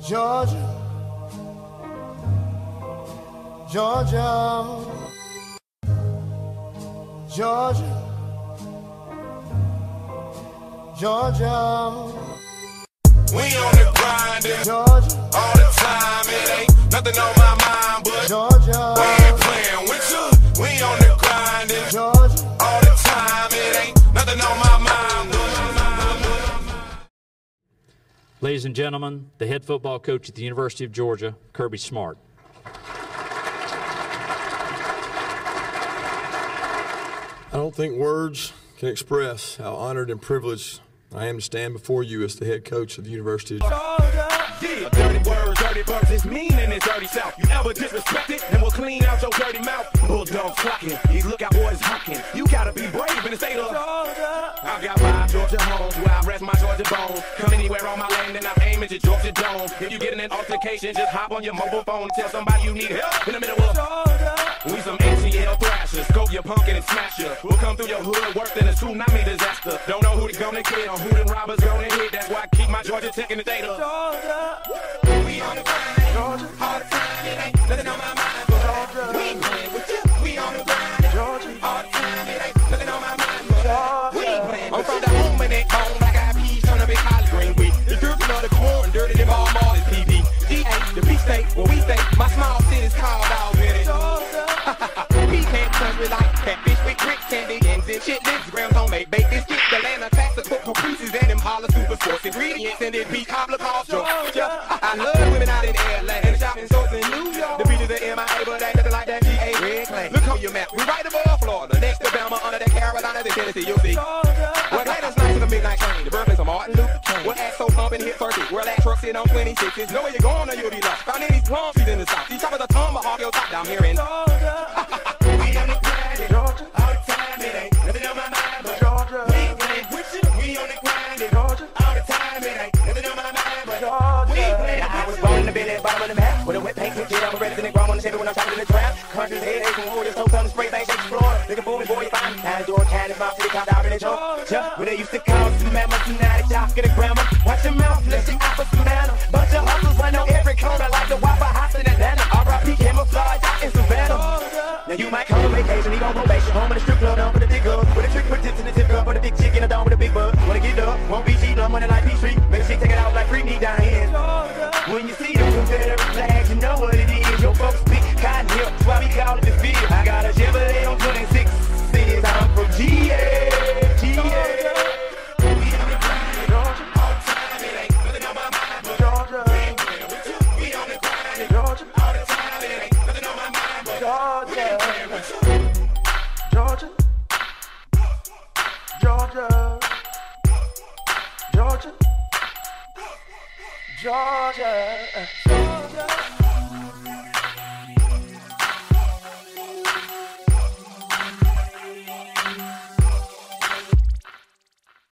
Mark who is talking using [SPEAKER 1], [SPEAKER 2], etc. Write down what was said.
[SPEAKER 1] Georgia, Georgia, Georgia, Georgia.
[SPEAKER 2] We on the grind,
[SPEAKER 1] Georgia,
[SPEAKER 2] all the time. It ain't nothing on my mind, but
[SPEAKER 1] Georgia,
[SPEAKER 2] we ain't playing with you. We on the grind,
[SPEAKER 1] Georgia,
[SPEAKER 2] all the time. It ain't nothing on my mind, but
[SPEAKER 3] Ladies and gentlemen, the head football coach at the University of Georgia, Kirby Smart.
[SPEAKER 4] I don't think words can express how honored and privileged I am to stand before you as the head coach of the University of Georgia.
[SPEAKER 5] Yeah, dirty words, dirty verbs, it's mean in this dirty south. You ever disrespect it, and we'll clean out your dirty mouth. Bulldogs clocking, these lookout boys hawking. You gotta be brave in the state of Georgia. I got 5 Georgia homes where I rest my Georgia bones. Come anywhere on my land and I aim at your Georgia dome. If you get in an altercation, just hop on your mobile phone and tell somebody you need help in the middle of Georgia. We some ACL thrashers, scope your pumpkin and smash you. We'll come through your hood worse than a tsunami disaster. Don't know who they gonna kill, who them robbers gonna hit. That's why I keep my Georgia Tech in the data. Georgia,
[SPEAKER 2] we on the grind,
[SPEAKER 5] Georgia,
[SPEAKER 2] all the time. It ain't nothing on my mind, but
[SPEAKER 5] Georgia,
[SPEAKER 2] we ain't playing with you. We on the grind,
[SPEAKER 5] Georgia,
[SPEAKER 2] all the time. It ain't nothing on my mind, but
[SPEAKER 5] Georgia.
[SPEAKER 2] we ain't playing with you. I'm from the home and that bone, black eyed peas, turn up in collard green wheat. The dirt of the corn, dirty than all is PB. GA, the beach state, where we stay. My small city's called Albany. We can't country like catfish with grits, candy, and shit. This grounds homemade baked biscuits. The land of tax, the cook caprices, and them holler super sports ingredients. And it beat cobbler called Georgia. I love women out in LA and shopping stores in New York. The beach is the MIA, but ain't nothing like that GA red clay. Look on your map, we right above Florida. Next to Bama, under the Carolinas, and Tennessee, you'll see. Well, Atlanta's nice to the midnight train. The birthplace of Martin Luther King. We're at so pumping hit 30. We're at trucks sitting on 26s. Know where you're going or you'll be lost. Found any plum trees in the south. These choppers are tomahawk your top down here in Georgia. We on the grind, Georgia, all the time. It ain't nothing on my mind, but Georgia. We ain't playing with you. We on the grind, Georgia, all the time. It ain't nothing on my mind, but Georgia. We ain't playing. I was born in the bed at the bottom of the map with a wet paint kid. I'm a resident grown on the Chevy when I'm shopping in the trap. Country's head aches and warriors, no time to spray things, shake Florida. Looking for me, boy, you find me. Now Georgetown is my city, called out in Georgia. Where they used to call some mammoths, and now they jock at the grammar. Watch your mouth, let you out for some manner. Bunch of hustles run on every corner like the Waffle House in Atlanta. R.I.P. camouflage out in Savannah. Now you might come on vacation, leave on probation. Home in the strip club, down for the big girls. With a trick, put tips in the tip cup for the big chick in the dome with a big bug. Wanna get up, won't be cheating on money like P-Street. Make a chick take it out like free me down here. When you see the Confederate flags, you know what it is. Your folks big cotton hill, that's why we call it the field. I got a Chevrolet on 26 cities. I'm from GA, GA.
[SPEAKER 5] Georgia, Georgia, Georgia, Georgia, Georgia.